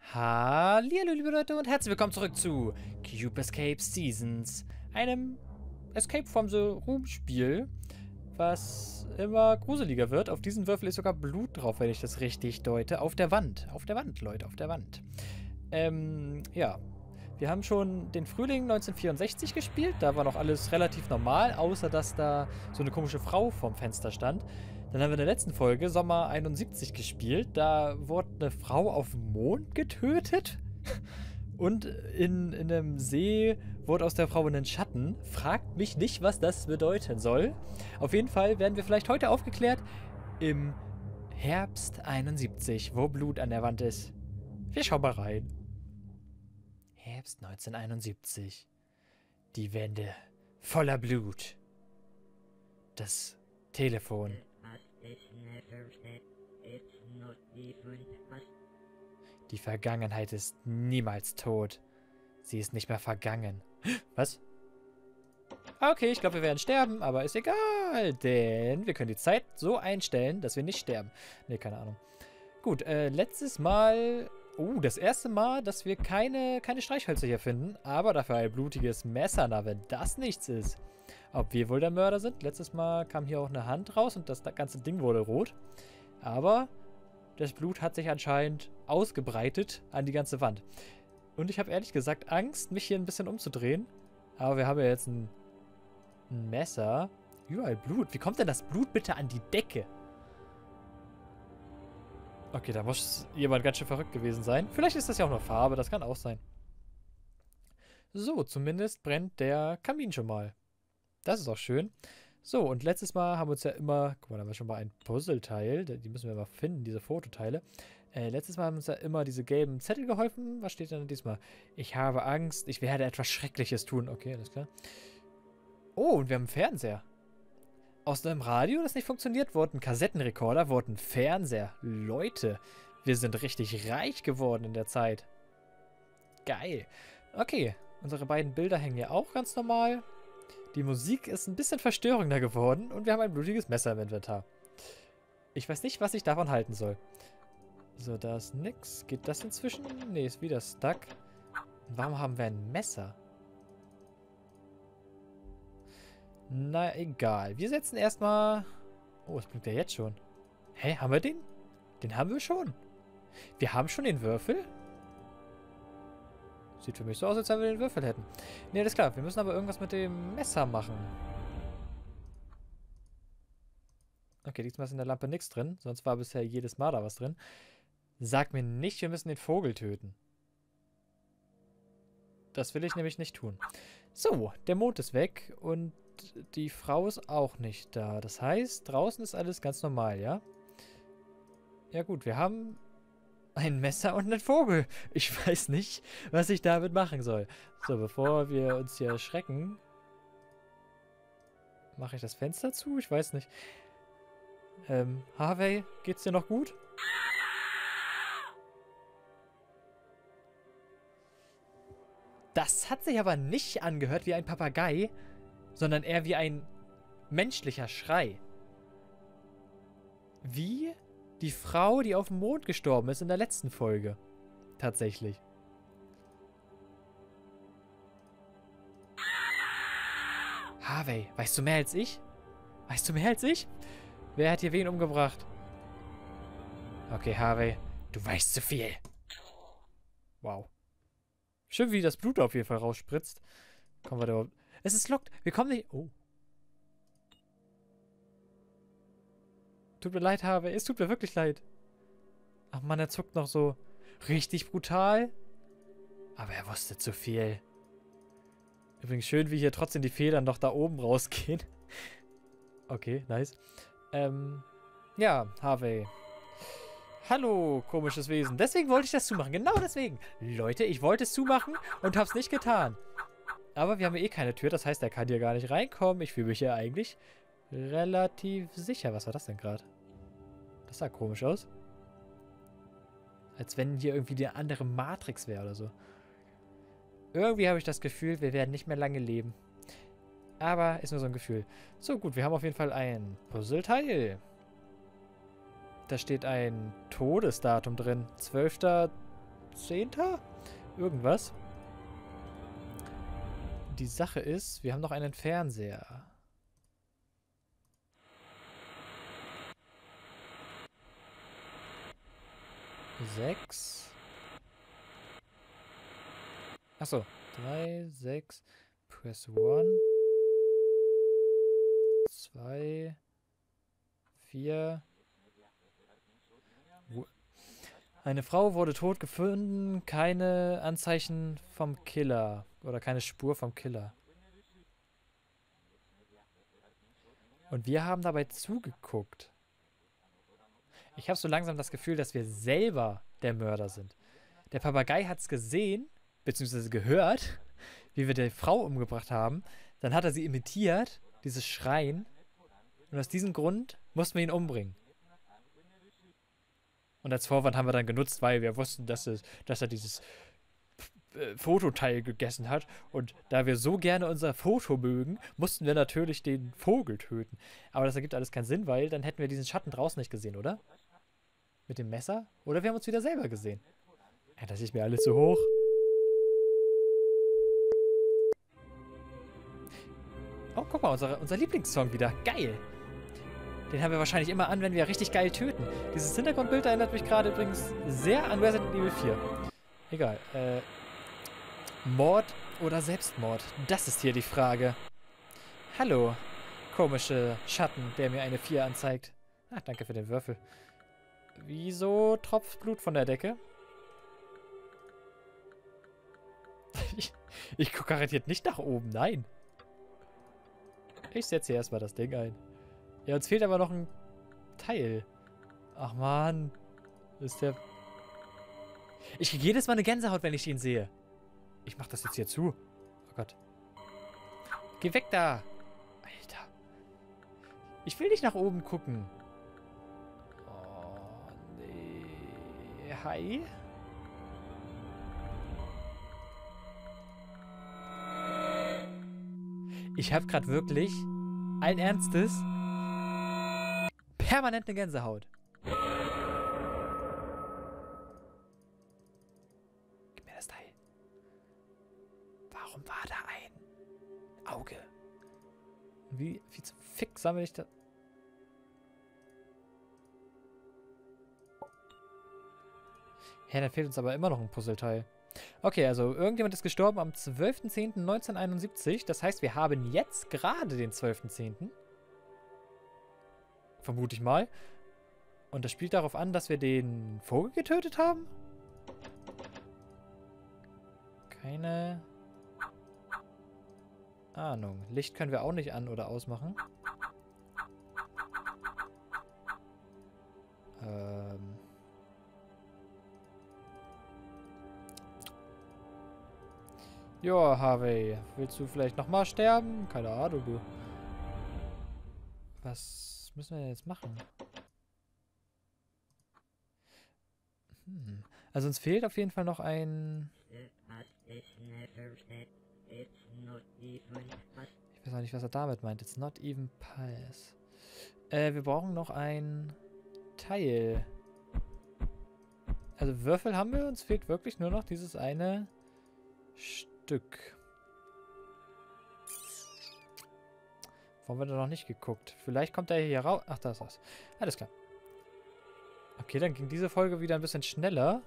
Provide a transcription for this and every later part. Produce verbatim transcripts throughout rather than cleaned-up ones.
Hallihallo liebe Leute und herzlich willkommen zurück zu Cube Escape Seasons, einem Escape from the Room Spiel, was immer gruseliger wird. Auf diesem Würfel ist sogar Blut drauf, wenn ich das richtig deute. Auf der Wand, auf der Wand, Leute, auf der Wand. Ähm, ja. Wir haben schon den Frühling neunzehnhundertvierundsechzig gespielt, da war noch alles relativ normal, außer dass da so eine komische Frau vorm Fenster stand. Dann haben wir in der letzten Folge Sommer einundsiebzig gespielt, da wurde eine Frau auf dem Mond getötet und in, in einem See wurde aus der Frau ein Schatten. Fragt mich nicht, was das bedeuten soll. Auf jeden Fall werden wir vielleicht heute aufgeklärt im Herbst einundsiebzig, wo Blut an der Wand ist. Wir schauen mal rein. Herbst neunzehnhunderteinundsiebzig. Die Wände voller Blut. Das Telefon. Die Vergangenheit ist niemals tot. Sie ist nicht mehr vergangen. Was? Okay, ich glaube, wir werden sterben, aber ist egal, denn wir können die Zeit so einstellen, dass wir nicht sterben. Ne, keine Ahnung. Gut, äh, letztes Mal... Oh, das erste Mal, dass wir keine, keine Streichhölzer hier finden, aber dafür ein blutiges Messer, na, wenn das nichts ist. Ob wir wohl der Mörder sind? Letztes Mal kam hier auch eine Hand raus und das ganze Ding wurde rot. Aber das Blut hat sich anscheinend ausgebreitet an die ganze Wand. Und ich habe ehrlich gesagt Angst, mich hier ein bisschen umzudrehen. Aber wir haben ja jetzt ein, ein Messer. Überall Blut. Wie kommt denn das Blut bitte an die Decke? Okay, da muss jemand ganz schön verrückt gewesen sein. Vielleicht ist das ja auch nur Farbe, das kann auch sein. So, zumindest brennt der Kamin schon mal. Das ist auch schön. So, und letztes Mal haben wir uns ja immer... Guck mal, da haben wir schon mal ein Puzzleteil. Die müssen wir mal finden, diese Fototeile. Äh, letztes Mal haben uns ja immer diese gelben Zettel geholfen. Was steht denn diesmal? Ich habe Angst, ich werde etwas Schreckliches tun. Okay, alles klar. Oh, und wir haben einen Fernseher. Aus einem Radio, das nicht funktioniert, wurde ein Kassettenrekorder, wurde ein Fernseher. Leute, wir sind richtig reich geworden in der Zeit. Geil. Okay, unsere beiden Bilder hängen ja auch ganz normal. Die Musik ist ein bisschen verstörender geworden und wir haben ein blutiges Messer im Inventar. Ich weiß nicht, was ich davon halten soll. So, da ist nix. Geht das inzwischen? Ne, ist wieder stuck. Und warum haben wir ein Messer? Na, egal. Wir setzen erstmal... Oh, es blinkt ja jetzt schon. Hä, haben wir den? Den haben wir schon. Wir haben schon den Würfel? Sieht für mich so aus, als wenn wir den Würfel hätten. Ne, das ist klar. Wir müssen aber irgendwas mit dem Messer machen. Okay, diesmal ist in der Lampe nichts drin. Sonst war bisher jedes Mal da was drin. Sag mir nicht, wir müssen den Vogel töten. Das will ich nämlich nicht tun. So, der Mond ist weg und die Frau ist auch nicht da. Das heißt, draußen ist alles ganz normal, ja? Ja gut, wir haben ein Messer und einen Vogel. Ich weiß nicht, was ich damit machen soll. So, bevor wir uns hier erschrecken, mache ich das Fenster zu? Ich weiß nicht. Ähm, Harvey, geht's dir noch gut? Das hat sich aber nicht angehört wie ein Papagei, sondern eher wie ein menschlicher Schrei. Wie die Frau, die auf dem Mond gestorben ist in der letzten Folge. Tatsächlich. Harvey, weißt du mehr als ich? Weißt du mehr als ich? Wer hat hier wen umgebracht? Okay, Harvey, du weißt zu viel. Wow. Schön, wie das Blut auf jeden Fall rausspritzt. Kommen wir da... Es ist locked. Wir kommen nicht... Oh. Tut mir leid, Harvey. Es tut mir wirklich leid. Ach Mann, er zuckt noch so richtig brutal. Aber er wusste zu viel. Übrigens schön, wie hier trotzdem die Federn noch da oben rausgehen. Okay, nice. Ähm, ja, Harvey. Hallo, komisches Wesen. Deswegen wollte ich das zumachen. Genau deswegen. Leute, ich wollte es zumachen und hab's nicht getan. Aber wir haben ja eh keine Tür. Das heißt, er kann hier gar nicht reinkommen. Ich fühle mich hier eigentlich relativ sicher. Was war das denn gerade? Das sah komisch aus. Als wenn hier irgendwie die andere Matrix wäre oder so. Irgendwie habe ich das Gefühl, wir werden nicht mehr lange leben. Aber ist nur so ein Gefühl. So, gut. Wir haben auf jeden Fall ein Puzzleteil. Da steht ein Todesdatum drin. zwölfter Zehnter? Irgendwas. Die Sache ist, wir haben noch einen Fernseher. Sechs. Achso. Drei, sechs. Press one. Zwei. Vier. Eine Frau wurde tot gefunden. Keine Anzeichen vom Killer. Oder keine Spur vom Killer. Und wir haben dabei zugeguckt. Ich habe so langsam das Gefühl, dass wir selber der Mörder sind. Der Papagei hat es gesehen, beziehungsweise gehört, wie wir die Frau umgebracht haben. Dann hat er sie imitiert, dieses Schreien. Und aus diesem Grund mussten wir ihn umbringen. Und als Vorwand haben wir dann genutzt, weil wir wussten, dass, es, dass er dieses äh, Fototeil gegessen hat. Und da wir so gerne unser Foto mögen, mussten wir natürlich den Vogel töten. Aber das ergibt alles keinen Sinn, weil dann hätten wir diesen Schatten draußen nicht gesehen, oder? Mit dem Messer? Oder wir haben uns wieder selber gesehen. Ja, das ist mir alles zu hoch. Oh, guck mal, unser, unser Lieblingssong wieder. Geil. Den haben wir wahrscheinlich immer an, wenn wir richtig geil töten. Dieses Hintergrundbild erinnert mich gerade übrigens sehr an Resident Evil vier. Egal. Äh, Mord oder Selbstmord? Das ist hier die Frage. Hallo, komische Schatten, der mir eine vier anzeigt. Ach, danke für den Würfel. Wieso tropft Blut von der Decke? ich ich gucke garantiert nicht nach oben, nein. Ich setze hier erstmal das Ding ein. Ja, uns fehlt aber noch ein Teil. Ach man. Ist der... Ich kriege jedes Mal eine Gänsehaut, wenn ich ihn sehe. Ich mach das jetzt hier zu. Oh Gott. Geh weg da. Alter. Ich will nicht nach oben gucken. Oh, nee. Hi. Ich habe gerade wirklich, allen Ernstes, permanent eine Gänsehaut. Gib mir das Teil. Warum war da ein Auge? Wie, wie zum Fick sammle ich das? Ja, dann fehlt uns aber immer noch ein Puzzleteil. Okay, also irgendjemand ist gestorben am zwölften zehnten neunzehnhunderteinundsiebzig. Das heißt, wir haben jetzt gerade den zwölften zehnten Vermute ich mal. Und das spielt darauf an, dass wir den Vogel getötet haben? Keine Ahnung. Licht können wir auch nicht an- oder ausmachen. Ähm... Ja, Harvey, willst du vielleicht nochmal sterben? Keine Ahnung, du. Was müssen wir denn jetzt machen? Hm. Also uns fehlt auf jeden Fall noch ein... Ich weiß auch nicht, was er damit meint. It's not even pies. Äh, wir brauchen noch ein Teil. Also Würfel haben wir, uns fehlt wirklich nur noch dieses eine Stück. Warum wird er noch nicht geguckt? Vielleicht kommt er hier raus. Ach, da ist das. Alles klar. Okay, dann ging diese Folge wieder ein bisschen schneller.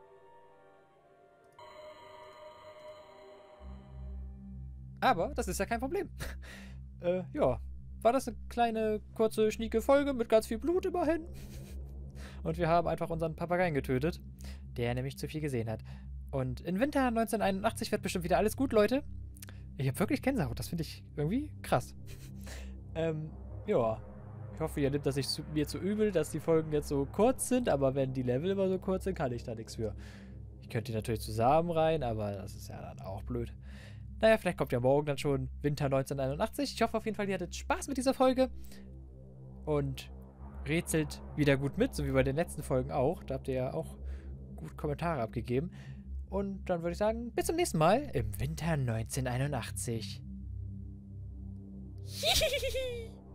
Aber das ist ja kein Problem. äh, ja. War das eine kleine, kurze, schnieke Folge mit ganz viel Blut immerhin. Und wir haben einfach unseren Papageien getötet, der nämlich zu viel gesehen hat. Und in Winter neunzehnhunderteinundachtzig wird bestimmt wieder alles gut, Leute. Ich habe wirklich Gänsehaut. Das finde ich irgendwie krass. ähm, ja. Ich hoffe, ihr nehmt das nicht zu, mir zu übel, dass die Folgen jetzt so kurz sind. Aber wenn die Level immer so kurz sind, kann ich da nichts für. Ich könnte die natürlich zusammen rein, aber das ist ja dann auch blöd. Naja, vielleicht kommt ja morgen dann schon Winter neunzehnhunderteinundachtzig. Ich hoffe auf jeden Fall, ihr hattet Spaß mit dieser Folge. Und rätselt wieder gut mit, so wie bei den letzten Folgen auch. Da habt ihr ja auch gut Kommentare abgegeben. Und dann würde ich sagen, bis zum nächsten Mal im Winter neunzehnhunderteinundachtzig. Hihihihi.